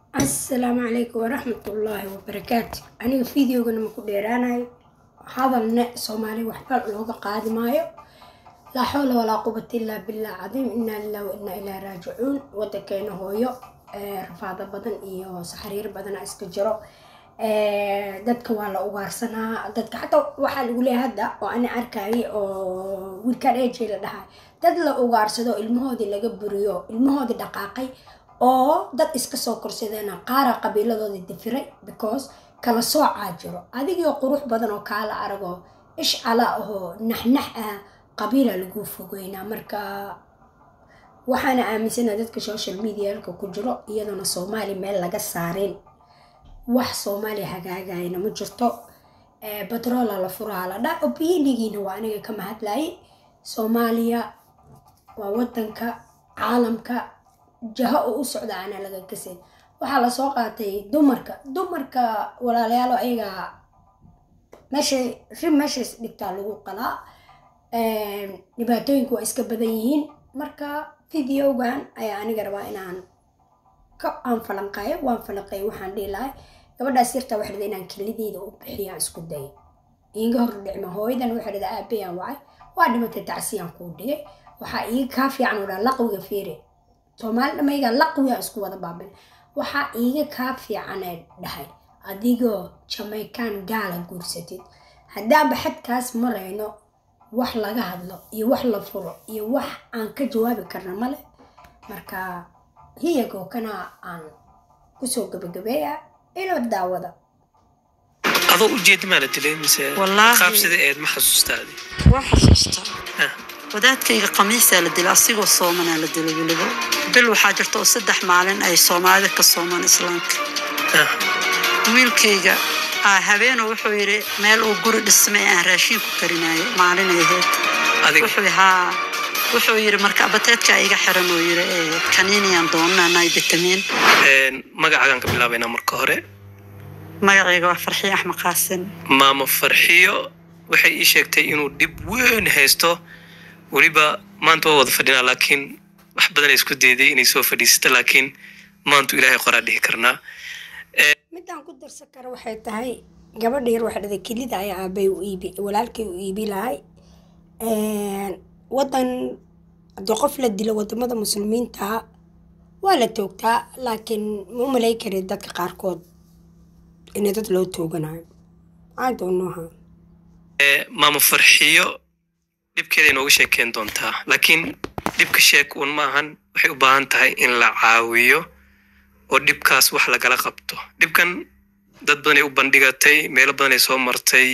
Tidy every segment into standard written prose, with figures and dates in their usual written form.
السلام عليكم ورحمة الله وبركاته. أنا فيديو قلنا مكو ديراناي هذا الناس سومالي وحبال لوغا قادي مايو. لا حول ولا قوة إلا بالله عظيم. إنا لله وإنا إليه راجعون. ودكينا هويو رفاضة بدن إيو سحرير بدن اسكجرو dadka waa la ugaarsanaa dadka xataa waxa lagu leeyahay hadda oo aan arkay oo wiilkan ay jeela dhahay dad la ugaarsado ilmahoodii laga buriyo ilmahoodii dhaqaaqay oo dad iska soo korsadeen qaar qabiiladoodii difiray because kala sooca jiro adigoo qurux badan oo kala arago ish ala oo naxnax qabiila lagu fogeeyna marka waxaana aaminsanahay dadka social media ku jiro iyadoo Soomaali meel laga saareen wax Soomaali hagaagayna ma jirto batrool la furaa la dhaa opinion waa aniga kama hadlay Soomaaliya waa wadanka caalamka jaha u socda ana laga gasay waxa la soo qaatay dumarka walaalayaal ayaga meesha dhigta lagu qalaa dhibaatooyinku waa iska badan yihiin marka videogan ayaa aniga rabaa inaan ka falanqayo waxaan dhilaay gabadhaas yarta waxay inaan kilideeda u bixiyaa isku day inga hor dhicma hooyadan waxay leedahay aabbayaan waa dhimatay tacsiyan ku dhigay waxa ii ka fiican oo laqwiga fiire Soomaali dhamayga laqwiga isku wada baabin waxa iiga ka fiican dhahay adigoo Jamaican gaala guursatid hadaa baxadkaas marayno wax laga hadlo iyo wax la furo iyo wax aan ka jawaabi karna male marka hiyago kana aan kusoo gabagabeeya ilo daawada adoo u jeed ma la dilay mise qaabsida eed ma xasuustaadi wax xasuusta wadaadkayga qamiis la dilay asigoo Soomaali la dilay waliba bil waxa jirta oo 3 maalin ay Soomaalida ka soomaan islaamka wiilkayga habeen wuxuu yiri meel uu guri dhismay aan raashin ku karinayo maalin ay ahayd wuxuu yiri marka abateedka iga xiran oo yiri kaniiniyaan doonaa vitamin magacaagan ka bilaabayna marka hore magacayga waa Farxiyo Axmed Qaasin maamo Farxiyo waxay ii sheegtay inuu dib weyn haysto waliba maanta wada fadhina laakiin wax badan isku deeday inay soo fadhiisto laakiin maanta Ilaahay qoraa dhihi karnaa midaan ku darsan karo waxay tahay gabadha yar waxa dhaday kilida ay aabay u iibi walaalkay u iibi lahay wadan qof la dilo wadamada muslimiinta waa la toogtaa laakiin ma malay kare dadka qaarkood in dad loo tooganayo I don't know how maamo Farxiyo dibkeeda inooga sheekeen doontaa laakiin dibka sheek uun maahan waxay u baahan tahay in la caawiyo oo dibkaas wax lagala qabto dibkan dad badan ay u bandhigatay meel badan ay soo martay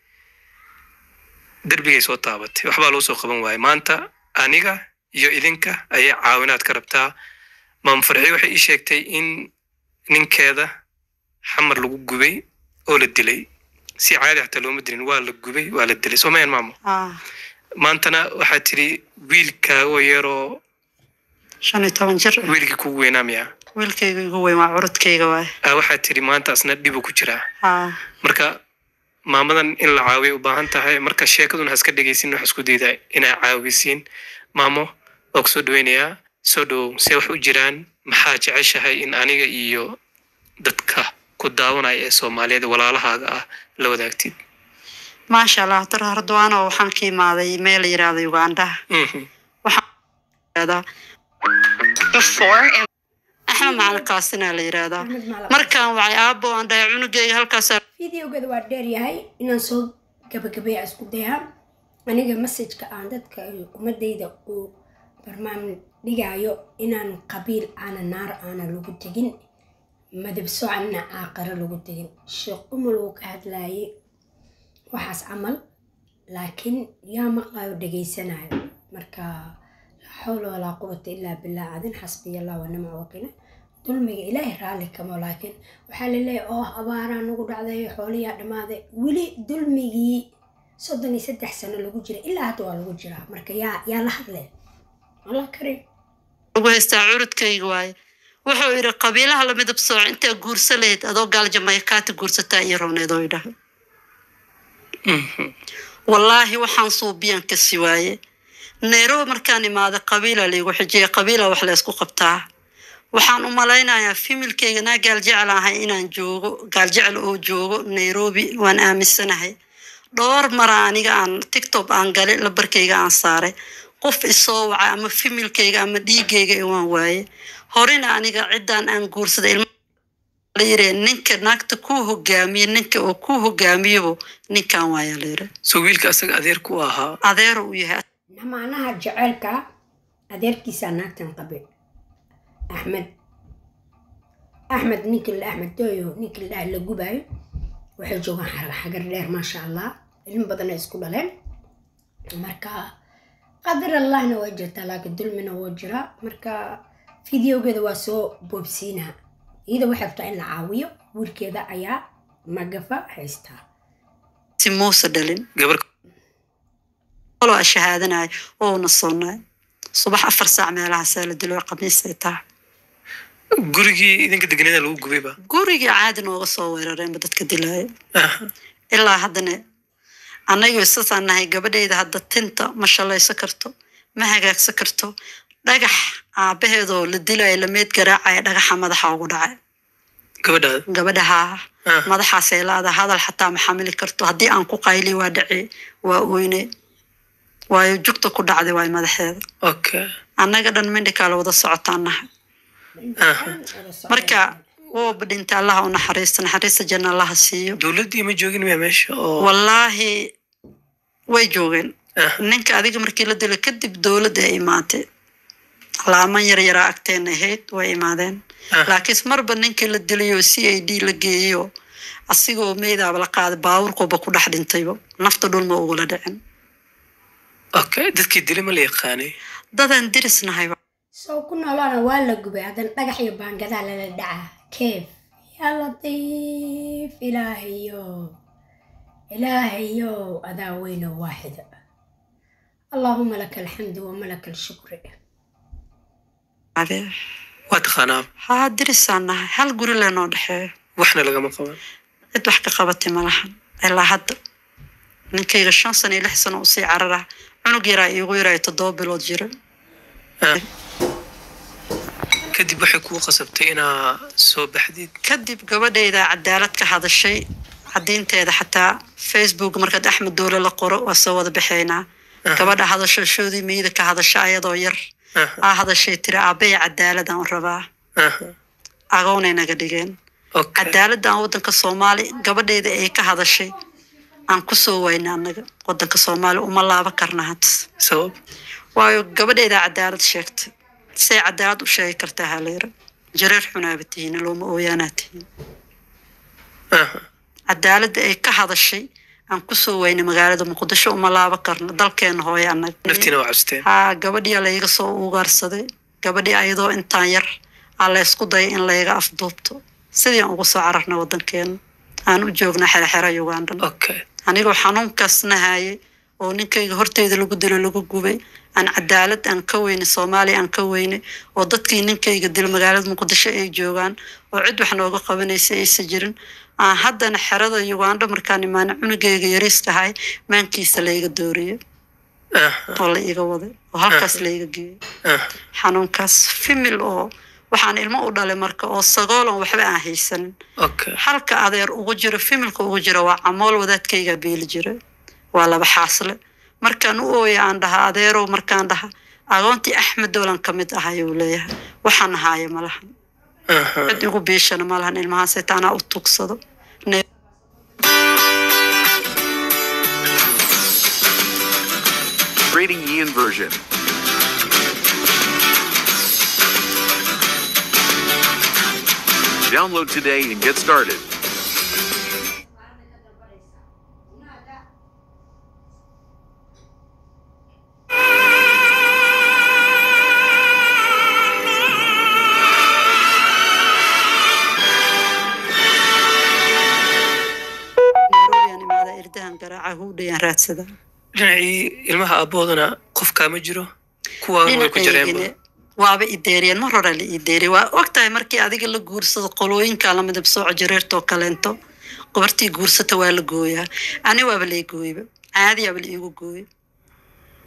darbigay soo taabatay waxba loo soo qaban waayay maanta aniga iyo idinka ay caawinaad ka rabtaa maam Farxiyo waxay ii sheegtay in ninkeeda xamar lagu gubay oo la dilay si caadi ah loo madrin waa la gubay waa la dilay Soomaaliya maamo maantana waxa tiri wiilkaaga yaro 15 jir wiilkii ku weynaamiya wiilkayga ugu weyn waa curudkayga waay waxa tiri maanta asna dib ku jira marka maamadan in la caawiyo u baahan tahay marka sheekaduna iska dhageysin wax isku diiday inay caawisiin maamo oo soo dhaweynaya soo dhow si wax u jiraan maxaa jeceshahay in aniga iyo dadka ku daawanaya ee Soomaalida walaalahaaga ah la wadaagtid ma sha Allah Radwan waxaan ka imaaday meel yiraahdo Uganda waxaan before Axmed Macalin Qaasin la yiraahdo markaan waxay aabo aan dhahay cunugayga halkaas videogeeda waa dheer yahay inaan soo gabagabeeyo isku dayaa aniga message-ka aan dadka umadayda oo barnaamij dhigayo inaan qabiil aan naar aan lagu tagin madab soocna aqara lagu tagin sheekh umul ka hadlaayay waxaas amal laakiin yaa maqlayo dhageysanayo marka la hawla wala quwwata illa billah adin hasbiyallahu wa ni'mal wakiil dulmiga Ilaahay raali kama laakiin waxa la leeyahay oo abaaraan ugu dhacday xooliya dhamaaday wali dulmigii 33 sano lagu jira ilaa hadda waa lagu jira marka yaa la hadlay Allah kareem ugu heystaa curudkayga waay wuxuu yiri qabiilaha la midab soo inta guursaleed adoo gaal Jamaica guursataa iyo rooneedo idhahay wallahi waxaan soo biyan ka siwaaye Nairobi markaan imaado qabiila liigu xijiyay qabiila wax la isku qabtaa waxaan u malaynayaa familkayga naa gaaljecel ahay inaan joogo gaaljecel oo joogo Nairobi waan aaminsanahay dhowr mar aniga aan TikTok aan galay labarkayga aan saaray qof isoo wacay ama familkayga ama dhiigayga waan waaye horena aniga ciddaan aan guursaday leeyahay ninka naagta ku hogaamiye ninka oo ku hogaamiyo ninkan waaya leeyahay soo wiilka asaga adeer ku ahaa adeer uu yahay macnaha jaceelka adeerkiisa naagtan qabay أحمد نيكل أحمد تويو نيكل أهل جوباي وحجوا حجر دير ما شاء الله اللي بدنا يسكوا لين مركا قدر الله نوجه تلاك الدل من وجرا مركا فيديو كذا واسو بوبسينها إذا وحفت إن العاوية والكذا أيا مجفة حيستها موسى دلين قبل قالوا الشهادة أو نصنا صباح 4 ساعة من العسل دلوا قميص سيتها gurigii idinka deganada lagu gubay ba gurigii caadi nooga soo weerareen dadka dilay ilaa haddana anagu isasanahay gabadheeda hadda tinta ma shalayso karto ma hagaagsan karto dhagax aabaheedoo la dilay la meed garaacay dhagaxa madaxa ugu dhacay gabadha madaxaas ay laada hadal xataa ma xamili karto haddii aan ku qayli waa dhici waa oyne waayo jugta ku dhacday waa madaxeeda okay anaga dhan mindhika wada socotaanahay marka oo badinta Allah oo naxariista janna Allah siiyo dawladii ma joogin meesha oo wallahi way joogeen ninka adiga markii la dilay kadib dawladda ay imaatay laaman yar agteen ahayd way imaadeen laakiin marba ninka la dilay oo CID la geeyo asigoo meedaab la qaaday baawurkooba ku dhax dhintayba nafta dhulma ugu la dhicin okay dadkii dilay ma la yaqaanay dadan dirisnahay سو كنا لنا ولا جبي هذا النجح يبان كذا على الدعاء كيف يا لطيف إلهيو هذا وينه واحد اللهم لك الحمد وملك الشكر هذا واتخانام هادرس أنا هل قول لنا نضحى وإحنا لقى قبل اتوحك قبضتي ملحن إلا حد من كي الشانسني لحسن وصي عرره عنق يراي ويراي تضابل وتجرب kadib waxay ku qasabtay ina soo baxdid kadib gabadheeda cadaalad ka hadashay cadeynteeda xataa Facebook marka Axmed Doole la qoro waa soo wada bixayna gabadha hadashoodii meeyda ka hadashay ayadoo yar hadashay tiri aabay cadaalad aan rabaa agoonay naga dhigeen cadaalada wadanka Soomaali gabadheeda ay ka hadashay aan ku soo wayna anaga wadanka Soomaali uma laaba karnaad sabab waayo gabadheeda cadaalad sheegtay سي عداد وشيء كرتها ليرة جرير حنابتين لو ما وياناتين عدالة أي كهذا الشيء أن كسو وين مقالة مقدشة وما لا بكرنا ضل كان هو يعني نفتينا وعستين قبل يلا يقصو وغرصدي قبل أيضا إنتاير على يسقطي إن لا يقف ضبطه سيدي أنقص عرفنا ودن كان أنا جوجنا حرا يوغاندن أوكي أنا لو حنون كسنا هاي ونكى هرتيد لو قدر لو جوبي أن عدالة أن كوين الصومالي أن كوين وضدكي نكى يقدر مقالة مقدشة أي جوان وعد وحنا وقا بنيسي سجرن هذا نحرض يوغاندا مركاني ما نعنقى يريست هاي ما نكيس ليق الدورية والله يقوضي وهالكاس ليق جي حنون كاس فيميل أو waxaan ilmo u dhalay marka oo sagaal oo waxba aan haysan halka adeer ugu jiro familka ugu jiro waa amool wadaadkayga beel jiro waa laba xaasle markaan u ooyaan dhaha adeero markaan dhaha agoonti Axmed Doolan kamid ah ayuu leeyahay waxaan haaya malahan cid ugu beeshana malahan ilmaha seetaana u tugsado Rating Ian version. Download today and get started. ilmaha aboodana qof kaama jiro kuwa way ku jireen waaba ideeriyeen mar hore la ideeri waa waqtiga markii adiga la guursado qolooyinka la midab soo jireerto kaleento qobartii guursata waa la gooyaa ani waaba la gooyba caadi aba la igu gooy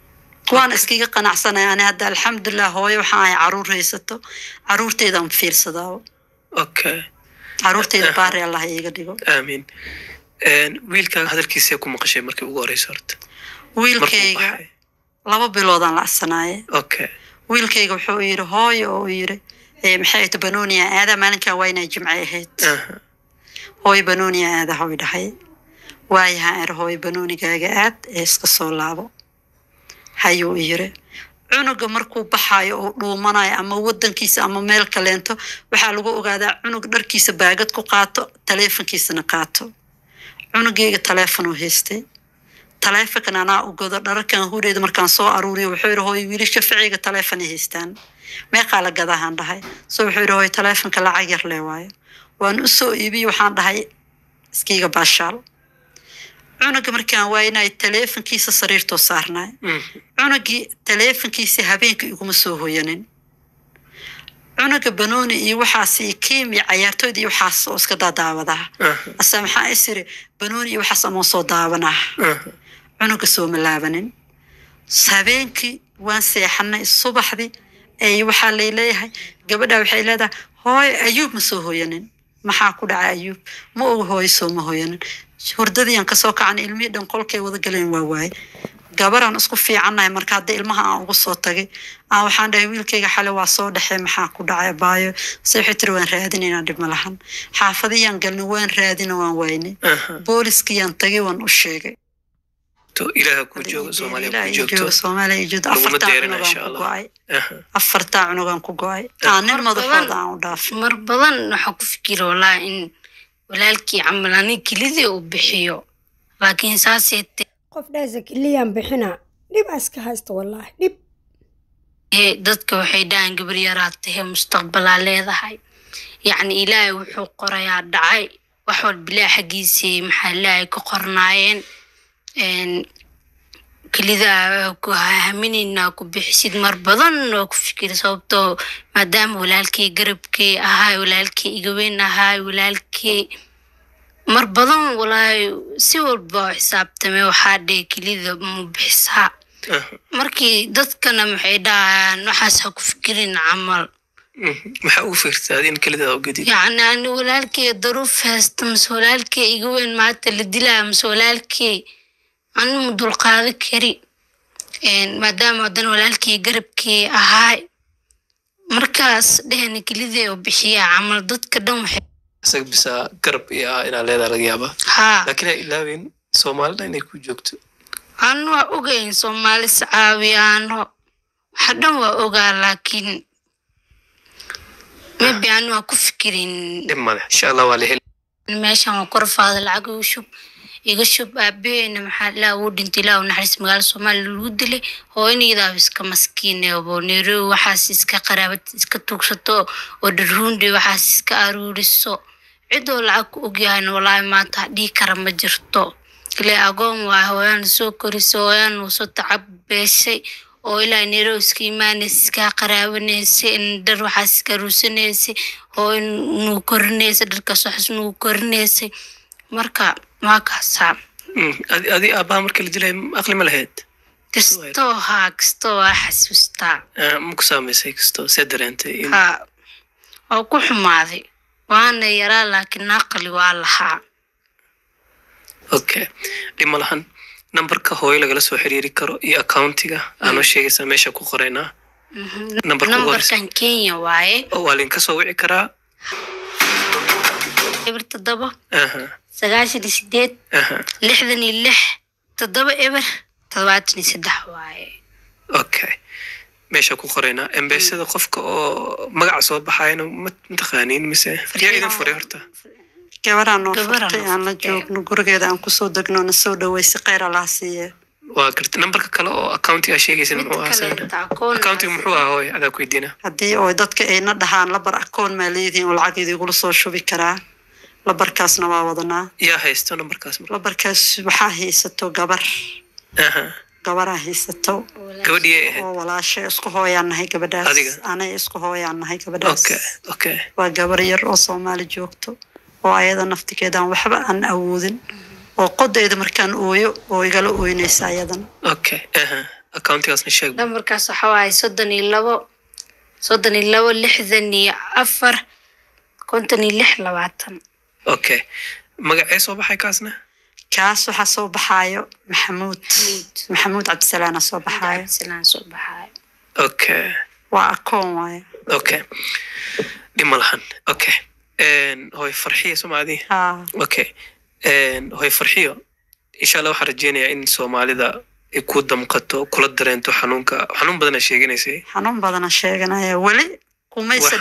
waan iskiga qanacsanay ani hadda alxamdulilah hooyo waxaan ahay caruur haysato caruurteedaan fiirsadaa okay caruurteeda baari allah iiga dhigo aamin wiilka hadalkiisa ku maqashay markii ugu horeysa horta wiilkayga 2 biloodaan la asanaayay okay wiilkayga wuxuu yiri hooyo oo yiri maxay tahay banooniya aada maalinka waa inay jimcay ahayd hooyo banooniya aada hooyo dhahay waayaha hooyo banoonigaaga aad iska soo laabo hayuu yiri cunuga markuu baxayo oo dhuumanayo ama wadankiisa ama meel kaleento waxaa lagu ogaadaa cunug dharkiisa baagad ku qaato taleefankiisana qaato cunugayga taleefon uu haystay taleefankan anaa u godo dharkan hureeda markaan soo aruuriyo wuxuu yiri hooyo wiilasha ficiga taleefon haystaan meeqa la gadahan dhahay soo wuxuu yiri hooyo taleefanka lacag yar lee waayo waan u soo iibiyo waxaan dhahay iskiga baashaal cunuga markaan waayay taleefankiisa sariirto saarnay cunugii taleefankiisa habeenkii iguma soo hooyanin cunuga banooni iyo waxaas kiimi ciyaartooyda iyo waxaas oo iska daawada asamaxa isri banooni iyo waxaas ama soo daawana cunuga soo malaabanin habeenkii waan seexanay subaxdii ay waxa leeyahay gabadha waxay leedahay hooy ayuub ma soo hooyanin maxaa ku dhacay ayuub ma og hooy soo ma hooyanin hurdadii ka soo kacay ilmii dhan qolkay wada galeen waa waay gabaran isku fiicanahay marka hadda ilmaha aan ugu soo tagay waxaan dhahay wiilkayga xalay waa soo dhaxay maxaa ku dhacay baayo saxiixtir waan raadinayna dib ma lahan xaafadiyaan galnay waan raadina waan waynay booliskiyaan tagay waan u sheegay to ilaaha ku joogo Soomaaliya joogto afarta cunugan ku go'ay aanin madaxooda aan u dhaaf mar badan waxa ku fikiro walaa in walaalkii camalani kilidii uu bixiyo laakiin saasiyay qof dhaasa kiliyan bixina dib aska haysto wallahi dib dadka waxay dhaan gabar yaraatay mustaqbal leedahay yani ilaahay wuxuu qorayaa dhacay wax walba bilaa xagiisii maxaa ilaahay ku qornaayeen kilida ku haaminina ku bixisid mar badan oo ku fikir sababtoo maadaama walaalkii garabkii ahaa walaalkii iga weyn ahaa walaalkii mar badan walaahi si walba xisaabtamay waxaa dhee kilida mu bixisaa markii dadkana maxay dhaayaan waxaas ku fikirin camal waxa uu fiirsaday in kilida oo gadi yani aan walaalkii daruuf haysto walaalkii iga weyn maanta la dilaa walaalkii أنا مدول قاضي كري ما دام ودن ولالكي قربكي أهاي مركز دهني كليدي وبشيء عمل ضد كدوم حي سك بس قرب يا إن على هذا الرجابة لكن إلا بين سومال إنك وجوكت أنا أوجين سومال سعاوي أنا حدا وأوجا لكن ما بيعنوا أكفكرين لما إن شاء الله عليه ماشي أنا قرف هذا العقل وشوف يقشب أبين محل ودين تلاو نحرس مقال سومال الودلي هو إني إذا بس كمسكين وبونيرو وحاسس كقرابة كتوكسطو ودرهون دي وحاسس كأرورسو عدو العك أجيان والله ما تهدي كرم جرتو كلي أقوم وهوان سو كريسوان وسو تعب بشيء oo ilaa neerowski imaanaysa qaraabanaysa in dar waxaas ka ruusanaysa oo inuu kornaysa darka saxs inuu kornaysa marka ma kaasa adi aabaa markii la dilay aqli ma lahayd kisto xasuusta ma ku saamaysay kisto sedareentay oo ku xumaaday waana yaraa laakiin aqli waa lahaa okay dimalahan numberka hooyo lagala soo xiriiri karo iyo accountiga aanu sheegaysa meesha ku qoraynaa numberkan Kenya waaye oo waa lin ka soo wici karaa eber 7 98 66 7 eber 73 waaye okay meesha ku qoraynaa embasada qofka oo magac soo baxayna ma taqaaniin mise yaa idin furay horta gabaraan oo furtay aan la joogno gurigeeda aan ku soo degno na soo dhaweysay khayr Allah siiye waa karti numberka kale oo accountiga sheegaysan muxuu ahaa accountiga muxuu ahaa hooy adaa ku weydiina haddii oo dadka ayna dhahaan labar akoon ma leediin oo lacag idinku soo shubi karaa labarkaasna waa wadanaa yaa haysto numberkaas labarkaas waxaa haysato gabaraa haysato gabadhii oo walaashay isku hooyaanahay gabadhaas anay isku hooyaanahay gabadhaas okay waa gabar yar oo Soomaali joogto oo ayada naftigeedan waxba aan awoodin oo qodeeda markaan ooyo oo igala ooynaysa ayadan okay accountigaasna sheeg lambarkaas waxaa waaye 32 64 56 okay magacee soo baxay kaasna kaas waxaa soo baxaayo maxamuud cabdisalaana soo baxaayo okay waa akoon waaye okay dimalahan okay hooy farxiyo Soomaali okay hooy farxiyo insha Allah waxaan rajeynayaa in Soomaalida ay ku damqato kula dareento xanuun badan sheeganaysay xanuun badan sheeganaya wali kumaysa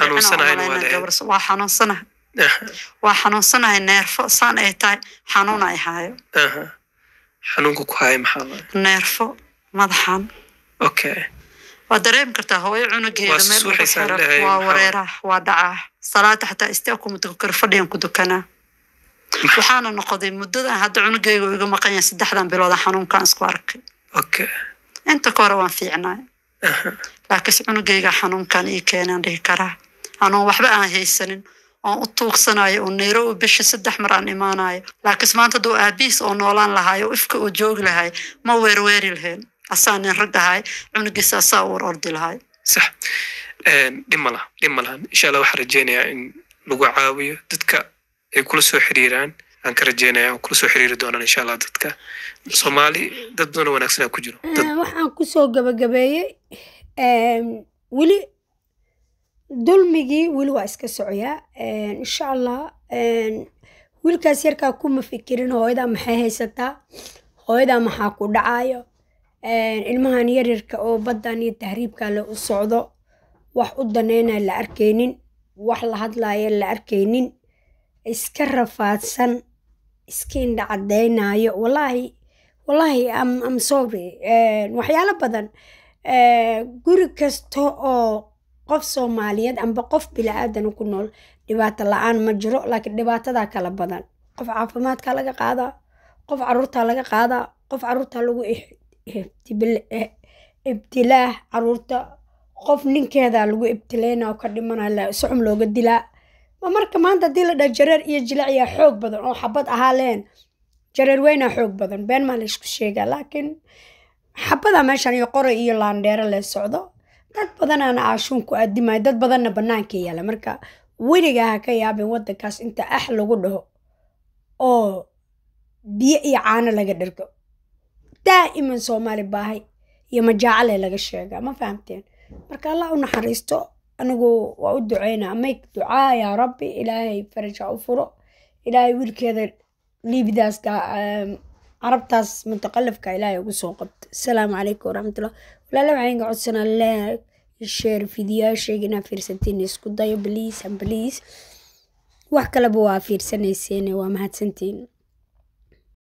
waa xanuunsanahay neerfo saan ay tahay xanuun ay haayo xanuunku ku haay maxaa neerfo madaxan okay waa dareem kartaa hooyo cunugeeda meel waa wareeraha waa dhacaa salaada xataa istaaku muddo fadhiyan ku dukanaa waxaana noqday muddada hadda cunugeyga iga maqan yahay 3 bilood xanuunkan isku arkay okay inta ka hor waan fiicnaa laakiin cunugeyga xanuunkan ii keenan dhihi karaa anoo waxba aan haysanin oo u tuugsanayo oo Nairobi bishi 3 mar aan imaanayo laakiin maanta doo aabiis oo noolaan lahayo ifka oo joog lahay ma weerweeri lahayn asaan ragahay cunugiisa saa ordi lahay صح dhimala insha Allah waxaan rajeynayaa in lagu caawiyo dadka ay kula soo xiriiraan aan ka rajeynayaa kula soo xiriiri doonaan insha Allah dadka Soomaali dad badan wanaagsan ku jiro waxaan ku soo gabagabeeyay wili dulmigii wili waa iska socoyaa insha Allah wilkaas yarka kuma fikirin hooyada maxay haysataa hooyada maxaa ku dhacayo ilmahan yaryarka oo badan iyo tahriibka la u socdo wax u daneena la arkeynin wax la hadlayo la arkeynin iska rafaadsan iska indha cadeynayo wallahi I'm sorry waxyaalo badan guri kasto oo qof Soomaaliyeed amba qof bilaadan ku nool dhibaato la'aan ma jiro laakiin dhibaatada kala badan qof caafimaadka laga qaada qof caruurta laga qaada qof caruurta lagu ibtilaa caruurta qof ninkeeda lagu ibtileena oo ka dhimanaya suxum looga dilaa marka maanta dil la jareer iyo jilciya xoog badan oo xabad ahaaleen jareer weyna xoog badan been ma la isku sheega laakiin xabada meeshan iyo qoray iyo laandheero la socdo dad badan aan aashuun ku aadimay dad badanna banaanka yaala marka weliga ka yaabin wadankaas inta lagu dhaho oo biyo iyo caano laga dhirgo دائما Soomaali baahay iyo majaacale laga sheega ma fahamteen marka Allah u naxariisto anigu waa u duceynaa make ducaa ya rabbi ilaahay faraja u furo ilaahay wiilkeeda liibidaas arabtaas mutaqallafka ilaahay ugu soo qabto assalaamu calaykum waraxmatullaah walaalaha waxaan ka codsanaa like share video sheegina fiirsantiin isku dayo please wax kale waa fiirsanaysiin waa mahadsantiin